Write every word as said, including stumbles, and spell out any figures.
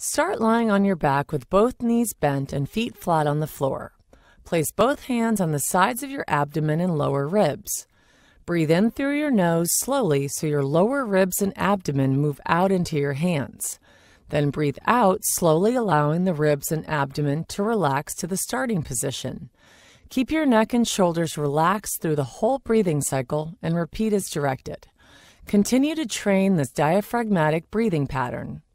Start lying on your back with both knees bent and feet flat on the floor. Place both hands on the sides of your abdomen and lower ribs. Breathe in through your nose slowly so your lower ribs and abdomen move out into your hands. Then breathe out, slowly allowing the ribs and abdomen to relax to the starting position. Keep your neck and shoulders relaxed through the whole breathing cycle and repeat as directed. Continue to train this diaphragmatic breathing pattern.